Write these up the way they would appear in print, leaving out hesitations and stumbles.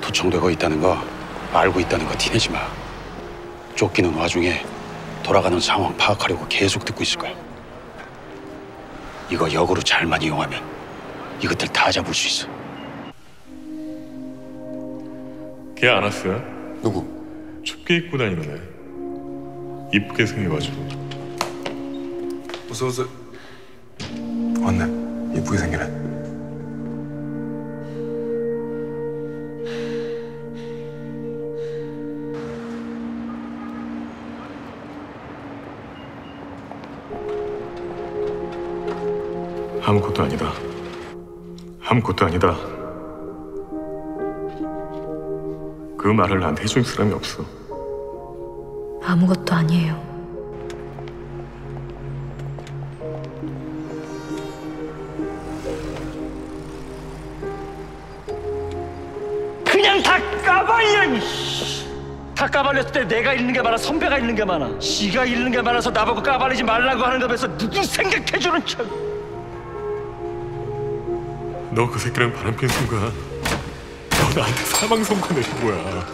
도청되고 있다는 거 알고 있다는 거 티내지 마. 쫓기는 와중에 돌아가는 상황 파악하려고 계속 듣고 있을 거야. 이거 역으로 잘만 이용하면 이것들 다 잡을 수 있어. 걔 안 왔어요? 누구? 춥게 입고 다니는 애. 이쁘게 생겨가지고. 어서. 왔네. 이쁘게 생기네. 아무것도 아니다. 아무것도 아니다. 그 말을 나한테 해줄 사람이 없어. 아무것도 아니에요. 그냥 다 까발려. 다 까발렸을 때 내가 잃는 게 많아, 선배가 잃는 게 많아. 지가 잃는 게 많아서 나보고 까발리지 말라고 하는 거면서 누구 생각해주는 척. 너 그 새끼랑 바람핀 순간 너 나한테 사망 선고 내린 거야.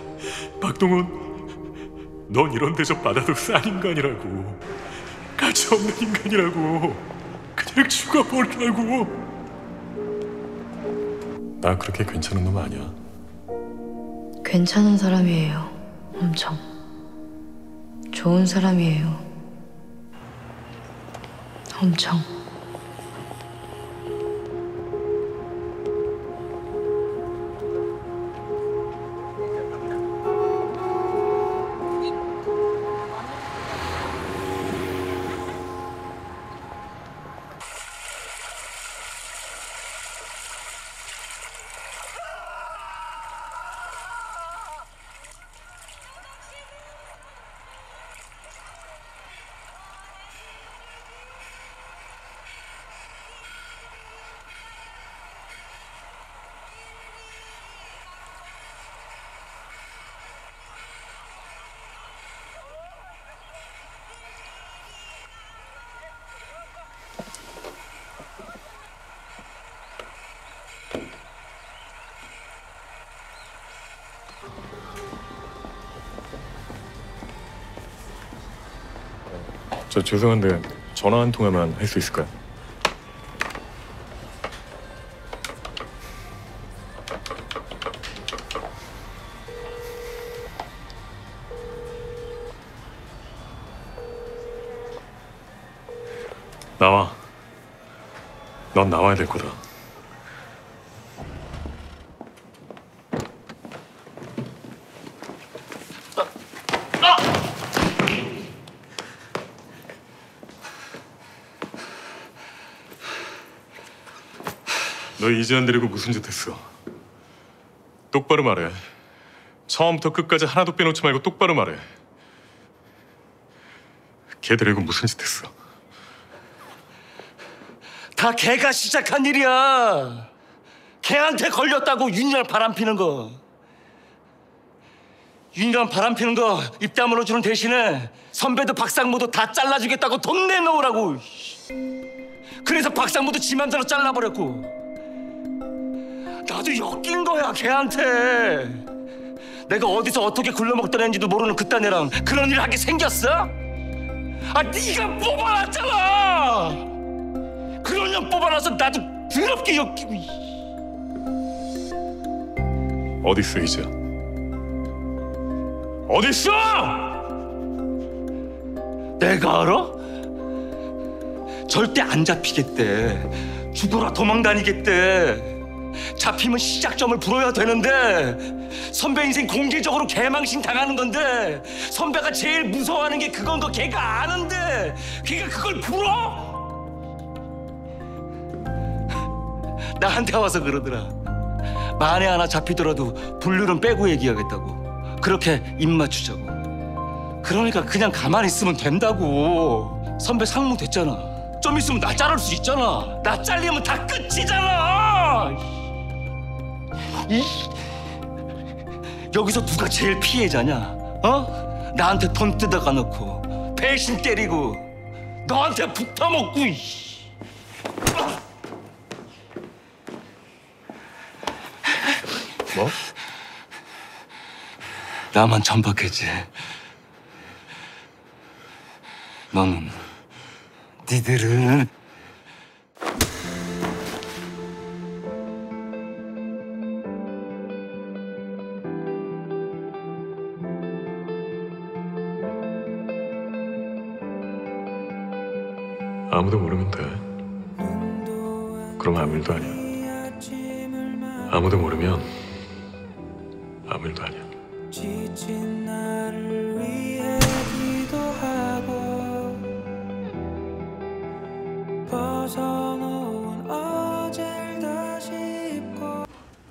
박동훈, 넌 이런 대접 받아도 싼 인간이라고. 가치 없는 인간이라고. 그냥 죽어버리라고. 나 그렇게 괜찮은 놈 아니야. 괜찮은 사람이에요. 엄청 좋은 사람이에요. 엄청. 저 죄송한데 전화 한 통화만 할 수 있을까요? 나와. 넌 나와야 될 거다. 너 이지한 데리고 무슨 짓 했어? 똑바로 말해. 처음부터 끝까지 하나도 빼놓지 말고 똑바로 말해. 걔 데리고 무슨 짓 했어? 다 걔가 시작한 일이야. 걔한테 걸렸다고 윤이랑 바람피는 거. 윤이랑 바람피는 거 입 다물어 주는 대신에 선배도 박상무도 다 잘라주겠다고 돈 내놓으라고. 그래서 박상무도 지 맘대로 잘라버렸고. 나도 엮인 거야 걔한테. 내가 어디서 어떻게 굴러먹던 애인지도 모르는 그딴 애랑 그런 일 하게 생겼어? 아 네가 뽑아놨잖아. 그런 년 뽑아놔서 나도 더럽게 엮이고. 어딨어 이제? 어딨어? 내가 알아? 절대 안 잡히겠대. 죽어라 도망 다니겠대. 잡히면 시작점을 불어야 되는데 선배 인생 공개적으로 개망신 당하는 건데 선배가 제일 무서워하는 게 그건 거 걔가 아는데 걔가 그걸 불어? 나한테 와서 그러더라. 만에 하나 잡히더라도 분류는 빼고 얘기하겠다고. 그렇게 입 맞추자고. 그러니까 그냥 가만히 있으면 된다고. 선배 상무 됐잖아. 좀 있으면 나 자를 수 있잖아. 나 잘리면 다 끝이잖아. 여기서 누가 제일 피해자냐? 어? 나한테 돈 뜯어가 놓고 배신 때리고 너한테 붙어먹고. 뭐? 나만 천박했지. 너는, 니들은 아무도 모르면 돼. 그럼 아무 일도 아니야. 아무도 모르면 아무 일도 아니야. 지친 나를 위해 기도하고 벗어놓은 어제를 다시 입고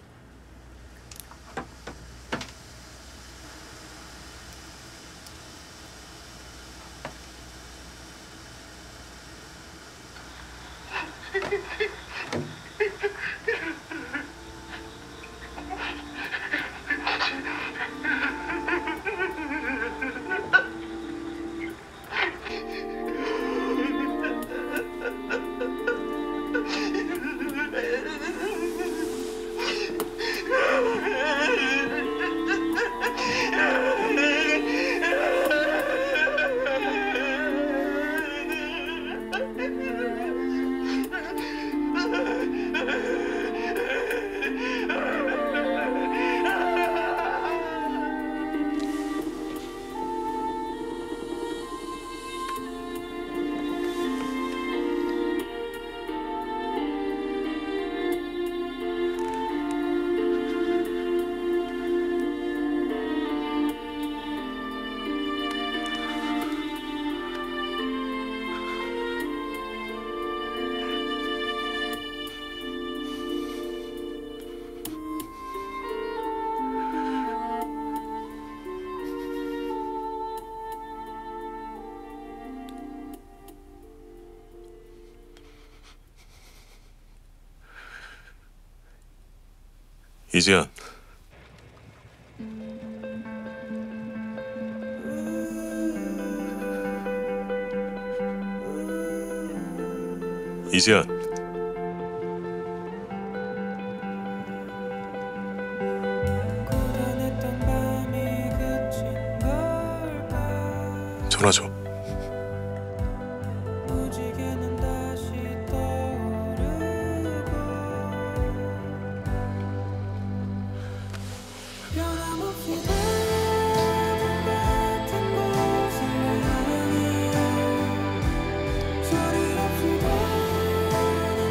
이지연. 이지연. 고단했던 밤이 그친 걸까. 전화 줘.